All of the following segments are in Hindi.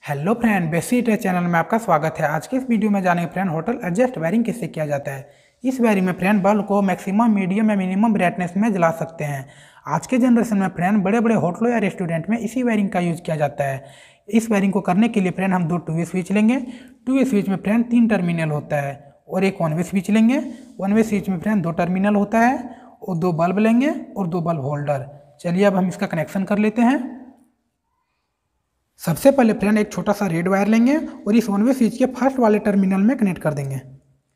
हेलो फ्रेंड, बेसिक चैनल में आपका स्वागत है। आज के इस वीडियो में जानेंगे फ्रेंड होटल एडजस्ट वायरिंग कैसे किया जाता है। इस वायरिंग में फ्रेंड बल्ब को मैक्सिमम, मीडियम या मिनिमम ब्राइटनेस में जला सकते हैं। आज के जनरेशन में फ्रेंड बड़े बड़े होटलों या रेस्टोरेंट में इसी वायरिंग का यूज़ किया जाता है। इस वायरिंग को करने के लिए फ्रेंड हम दो 2 वे स्विच लेंगे। 2 वे स्विच में फ्रेंड 3 टर्मिनल होता है और एक 1 वे स्विच लेंगे। 1 वे स्विच में फ्रेंड 2 टर्मिनल होता है और 2 बल्ब लेंगे और 2 बल्ब होल्डर। चलिए अब हम इसका कनेक्शन कर लेते हैं। सबसे पहले फ्रेंड एक छोटा सा रेड वायर लेंगे और इस 1 वे स्विच के फर्स्ट वाले टर्मिनल में कनेक्ट कर देंगे।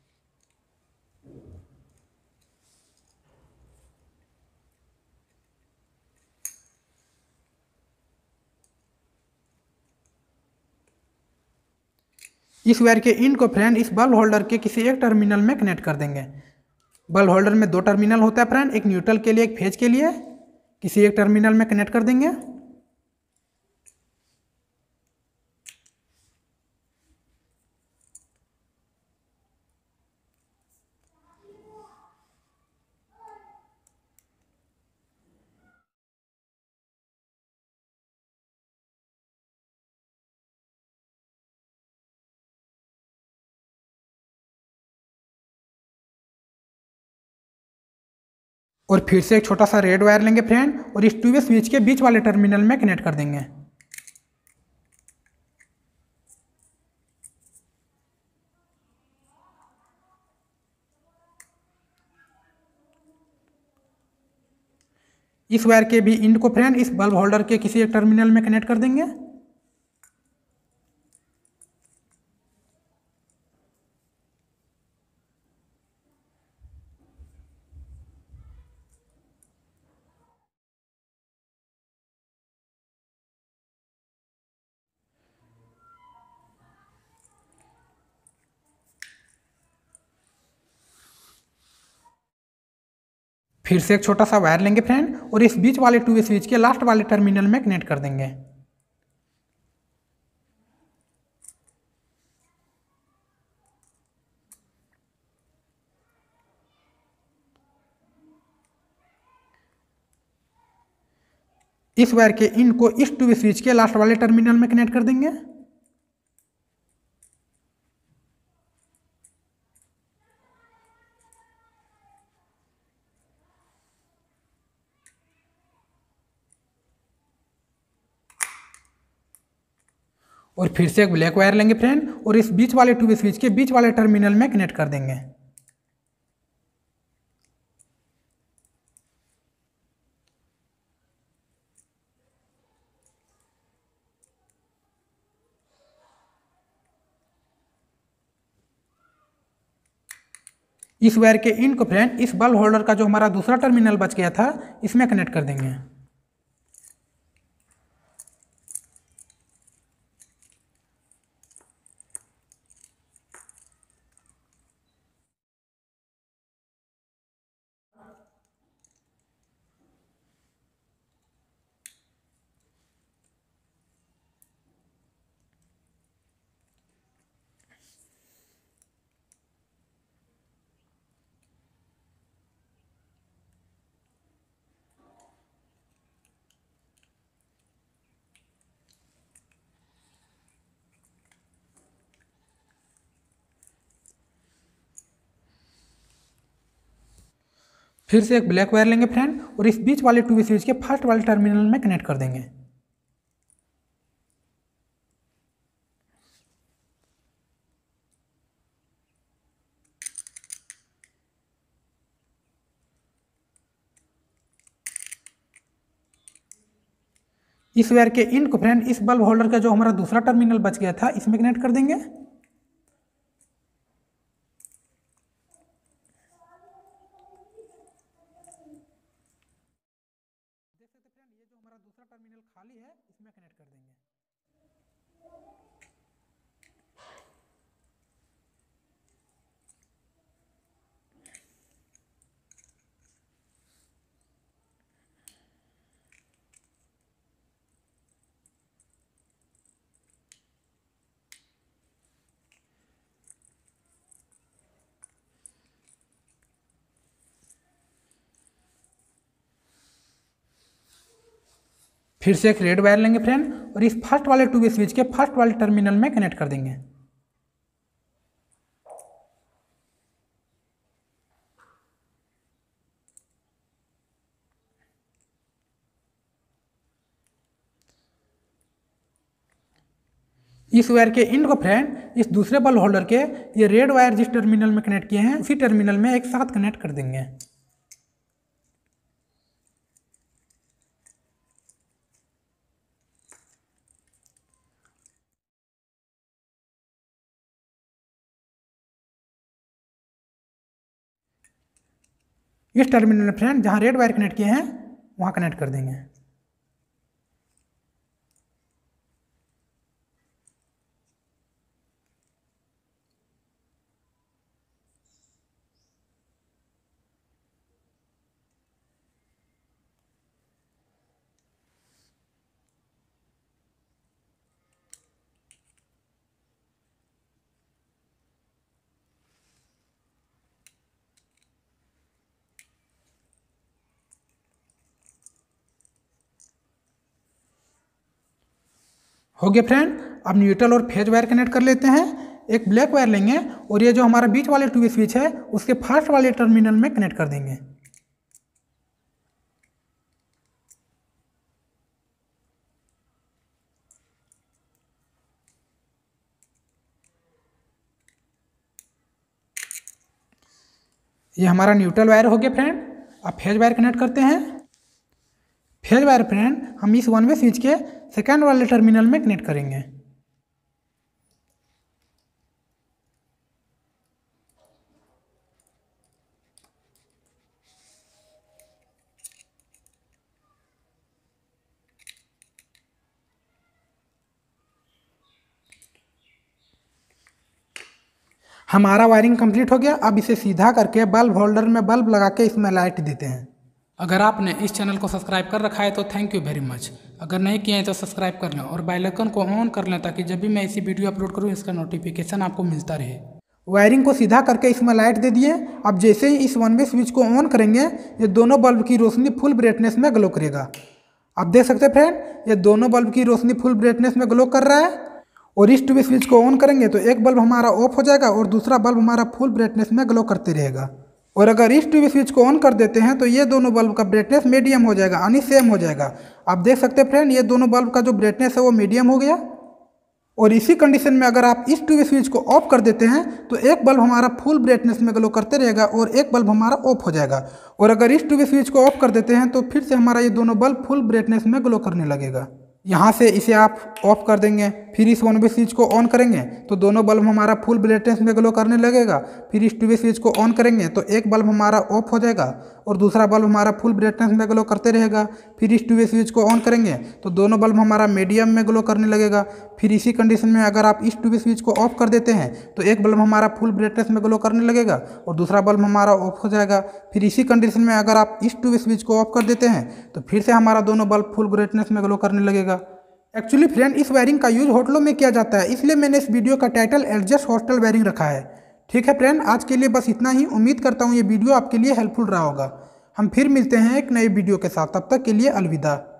इस वायर के इन को फ्रेंड इस बल्ब होल्डर के किसी एक टर्मिनल में कनेक्ट कर देंगे। बल्ब होल्डर में 2 टर्मिनल होता है फ्रेंड, एक न्यूट्रल के लिए एक फेज के लिए। किसी एक टर्मिनल में कनेक्ट कर देंगे। और फिर से एक छोटा सा रेड वायर लेंगे फ्रेंड और इस 2 वे स्विच के बीच वाले टर्मिनल में कनेक्ट कर देंगे। इस वायर के भी इंड को फ्रेंड इस बल्ब होल्डर के किसी एक टर्मिनल में कनेक्ट कर देंगे। फिर से एक छोटा सा वायर लेंगे फ्रेंड और इस बीच वाले 2 वे स्विच के लास्ट वाले टर्मिनल में कनेक्ट कर देंगे। इस वायर के इन को इस 2 वे स्विच के लास्ट वाले टर्मिनल में कनेक्ट कर देंगे। और फिर से एक ब्लैक वायर लेंगे फ्रेंड और इस बीच वाले 2 वे स्विच के बीच वाले टर्मिनल में कनेक्ट कर देंगे। इस वायर के इन को फ्रेंड इस बल्ब होल्डर का जो हमारा दूसरा टर्मिनल बच गया था इसमें कनेक्ट कर देंगे। फिर से एक ब्लैक वायर लेंगे फ्रेंड और इस बीच वाले 2 वे स्विच के फर्स्ट वाले टर्मिनल में कनेक्ट कर देंगे। इस वायर के इन को फ्रेंड इस बल्ब होल्डर का जो हमारा दूसरा टर्मिनल बच गया था इसमें कनेक्ट कर देंगे। देख सकते फ्रेंड, ये जो हमारा दूसरा टर्मिनल खाली है इसमें कनेक्ट कर देंगे। फिर से एक रेड वायर लेंगे फ्रेंड और इस फर्स्ट वाले 2 वे स्विच के फर्स्ट वाले टर्मिनल में कनेक्ट कर देंगे। इस वायर के इंड को फ्रेंड इस दूसरे बल्ब होल्डर के ये रेड वायर जिस टर्मिनल में कनेक्ट किए हैं उसी टर्मिनल में एक साथ कनेक्ट कर देंगे। इस टर्मिनल में फ्रेंड जहां रेड वायर कनेक्ट किए हैं वहां कनेक्ट कर देंगे। हो गया फ्रेंड। अब न्यूट्रल और फेज वायर कनेक्ट कर लेते हैं। एक ब्लैक वायर लेंगे और ये जो हमारा बीच वाले 2 वे स्विच है उसके फर्स्ट वाले टर्मिनल में कनेक्ट कर देंगे। ये हमारा न्यूट्रल वायर हो गया फ्रेंड। अब फेज वायर कनेक्ट करते हैं। फेज वायर फ्रेंड हम इस 1 वे स्विच के सेकेंड वाले टर्मिनल में कनेक्ट करेंगे। हमारा वायरिंग कंप्लीट हो गया। अब इसे सीधा करके बल्ब होल्डर में बल्ब लगा के इसमें लाइट देते हैं। अगर आपने इस चैनल को सब्सक्राइब कर रखा है तो थैंक यू वेरी मच। अगर नहीं किए हैं तो सब्सक्राइब कर लें और बेल आइकन को ऑन कर लें ताकि जब भी मैं ऐसी वीडियो अपलोड करूं इसका नोटिफिकेशन आपको मिलता रहे। वायरिंग को सीधा करके इसमें लाइट दे दिए। अब जैसे ही इस 1 वे स्विच को ऑन करेंगे ये दोनों बल्ब की रोशनी फुल ब्राइटनेस में ग्लो करेगा। आप देख सकते हैं फ्रेंड ये दोनों बल्ब की रोशनी फुल ब्राइटनेस में ग्लो कर रहा है। और इस 2 वे स्विच को ऑन करेंगे तो एक बल्ब हमारा ऑफ हो जाएगा और दूसरा बल्ब हमारा फुल ब्राइटनेस में ग्लो करते रहेगा। और अगर इस 2 वे स्विच को ऑन कर देते हैं तो ये दोनों बल्ब का ब्राइटनेस मीडियम हो जाएगा यानी सेम हो जाएगा। आप देख सकते हैं फ्रेंड ये दोनों बल्ब का जो ब्राइटनेस है वो मीडियम हो गया। और इसी कंडीशन में अगर आप इस 2 वे स्विच को ऑफ कर देते हैं तो एक बल्ब हमारा फुल ब्राइटनेस में ग्लो करते रहेगा और एक बल्ब हमारा ऑफ हो जाएगा। और अगर इस 2 वे स्विच को ऑफ कर देते हैं तो फिर से हमारा ये दोनों बल्ब फुल ब्राइटनेस में ग्लो करने लगेगा। यहाँ से इसे आप ऑफ कर देंगे। फिर इस 1 वे स्विच को ऑन करेंगे तो दोनों बल्ब हमारा फुल ब्राइटनेस में ग्लो करने लगेगा। फिर इस 2 वे स्विच को ऑन करेंगे तो एक बल्ब हमारा ऑफ हो जाएगा और दूसरा बल्ब हमारा फुल ब्राइटनेस में ग्लो करते रहेगा। फिर इस 2 वे स्विच को ऑन करेंगे तो दोनों बल्ब हमारा मीडियम में ग्लो करने लगेगा। फिर इसी कंडीशन में अगर आप इस 2 वे स्विच को ऑफ कर देते हैं तो एक बल्ब हमारा फुल ब्राइटनेस में ग्लो करने लगेगा और दूसरा बल्ब हमारा ऑफ हो जाएगा। फिर इसी कंडीशन में अगर आप इस 2 वे स्विच को ऑफ कर देते हैं तो फिर से हमारा दोनों बल्ब फुल ब्राइटनेस में ग्लो करने लगेगा। एक्चुअली फ्रेंड इस वायरिंग का यूज होटलों में किया जाता है इसलिए मैंने इस वीडियो का टाइटल एडजस्ट हॉस्टल वायरिंग रखा है। ठीक है फ्रेंड आज के लिए बस इतना ही। उम्मीद करता हूँ ये वीडियो आपके लिए हेल्पफुल रहा होगा। हम फिर मिलते हैं एक नए वीडियो के साथ। तब तक के लिए अलविदा।